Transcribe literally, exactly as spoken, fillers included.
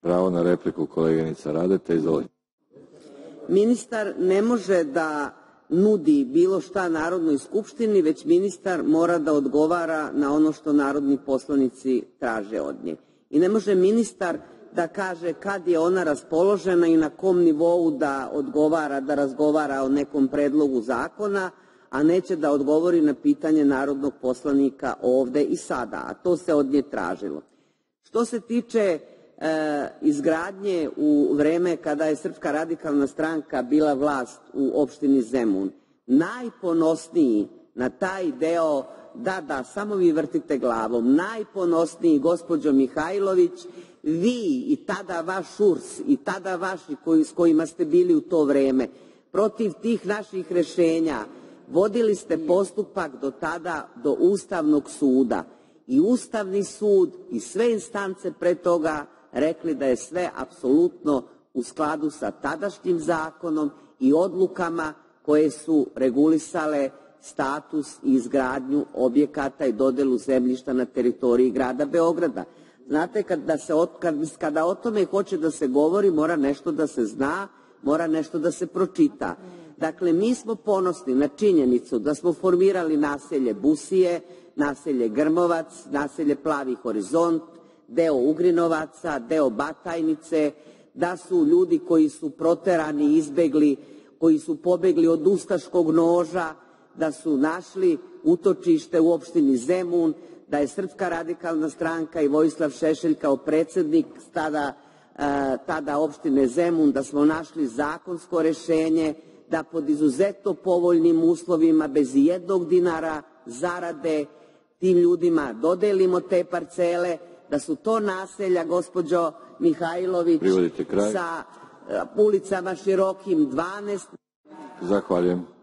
Pravo na repliku koleginica Radeta, izvolite. Ministar ne može da nudi bilo šta Narodnoj skupštini, već ministar mora da odgovara na ono što narodni poslanici traže od nje. I ne može ministar da kaže kad je ona raspoložena i na kom nivou da odgovara, da razgovara o nekom predlogu zakona, a neće da odgovori na pitanje narodnog poslanika ovde i sada, a to se od nje tražilo. Što se tiče e, izgradnje u vreme kada je Srpska radikalna stranka bila vlast u opštini Zemun, najponosniji na taj deo, da, da, samo vi vrtite glavom, najponosniji, gospođo Mihajlović, vi i tada vaš U R S i tada vaši koji, s kojima ste bili u to vreme, protiv tih naših rešenja, vodili ste postupak do tada do Ustavnog suda. I Ustavni sud i sve instance pre toga rekli da je sve apsolutno u skladu sa tadašnjim zakonom i odlukama koje su regulisale status i izgradnju objekata i dodelu zemljišta na teritoriji grada Beograda. Znate, kada, se, kada o tome hoće da se govori, mora nešto da se zna, mora nešto da se pročita. Dakle, mi smo ponosni na činjenicu da smo formirali naselje Busije, naselje Grmovac, naselje Plavi horizont, deo Ugrinovaca, deo Batajnice, da su ljudi koji su proterani, izbegli, koji su pobegli od ustaškog noža, da su našli utočište u opštini Zemun, da je Srpska radikalna stranka i Vojislav Šešelj kao predsednik tada, tada opštine Zemun, da smo našli zakonsko rešenje, da pod izuzetno povoljnim uslovima, bez jednog dinara zarade, tim ljudima dodelimo te parcele, da su to naselja, gospođo Mihajlović, sa ulicama širokim dvanaest. Zahvaljujem.